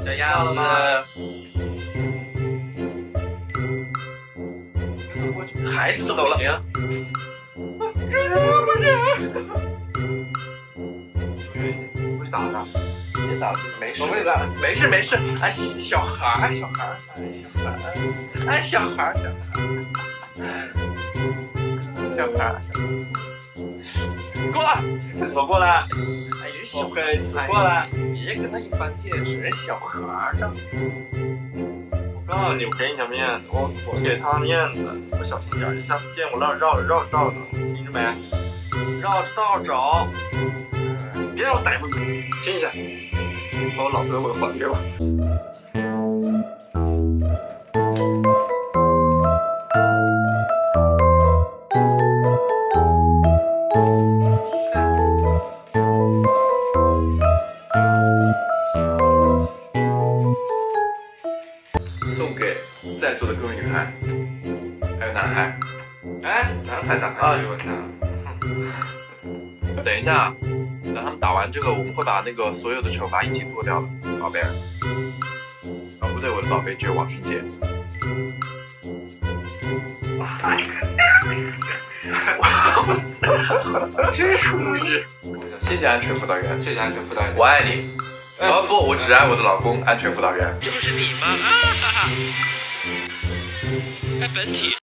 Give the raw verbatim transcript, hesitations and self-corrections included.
这样子。孩子都不行。 不是打他， 别打，没事， 我没打， 没事没事。哎，小孩小孩哎，小孩哎，小孩小孩小孩， 过来，走过来。 哎，小孩， 过来， 别跟他一般见识，小孩呢。 我告诉你，我给你点面子，我我给他面子，我小心点，下次见我绕绕绕绕着，听着没？绕着道找，别让我逮住你，亲一下，把我老胳膊还给我。 送给在座的各位女孩，还有男孩。 哎，男孩打开给我看。 等一下，等他们打完这个，我们会把那个所有的惩罚一起做掉的，宝贝儿。啊，不对，我的宝贝只有王春杰。真属于。谢谢安全辅导员， 谢谢安全辅导员， 我爱你。哦不，我只爱我的老公安全辅导员。 这不是你吗？啊哈哈！哎，本体。